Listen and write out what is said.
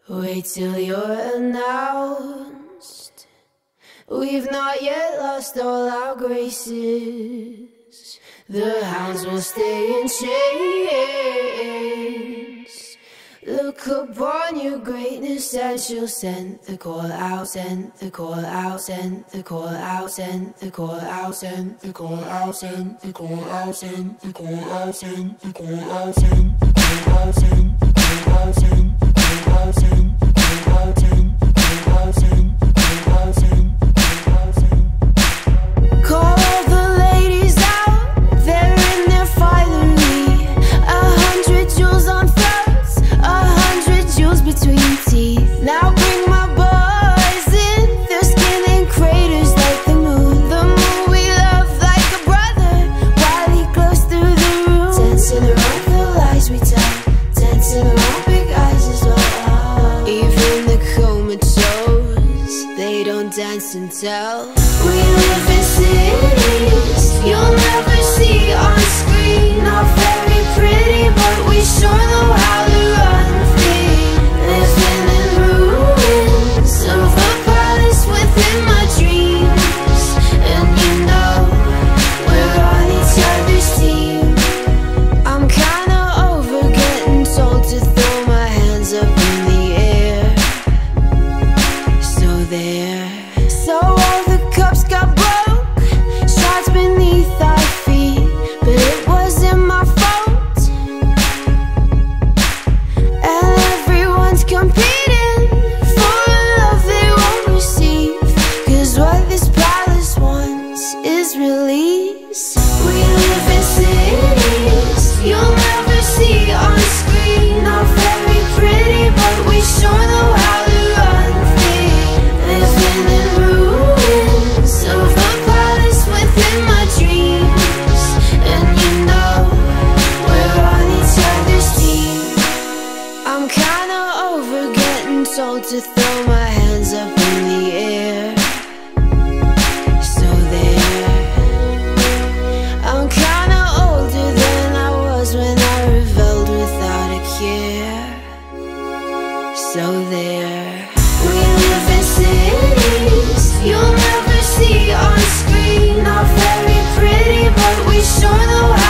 Wait till you're announced. We've not yet lost all our graces. The hounds will stay in chains. Look upon your greatness and she'll send the call out, send the call out, send the call out, send the call out, send the call out, send the call out, send the call out, send the call out, send the call out, send the call out, send the call out, send the call out, send the call out, send the call out, send the call out, send. Call the ladies out, they're in their finery. 100 jewels on throats, 100 jewels between teeth. Now bring my boys in, their skin in craters like the moon. The moon we love like a brother, while he glows through the room. Dancing around the lies we tell, dancing around big eyes as well. Even the comatose, they don't dance and tell. We live in cities you'll never see on screen. Not very pretty, but we sure know how to run free. Living in ruins of a palace within my dreams. And you know, we're on each other's team. I'm kinda over getting told to throw my hands up in the air. So there. So all the cups got broke, shards beneath our feet, but it wasn't my fault. And everyone's competing for a love they won't receive, 'cause what this palace wants is release. We live in cities you'll never see on screen. Not very pretty, but we sure know how to run free. Living in ruins of a palace within my dreams. And you know, we're on each other's team. I'm kinda over getting told to throw my hands up in the air. So there. I'm kinda older than I was when I rebelled without a care. So there. We live in cities you'll never see on screen. Not very pretty, but we sure know how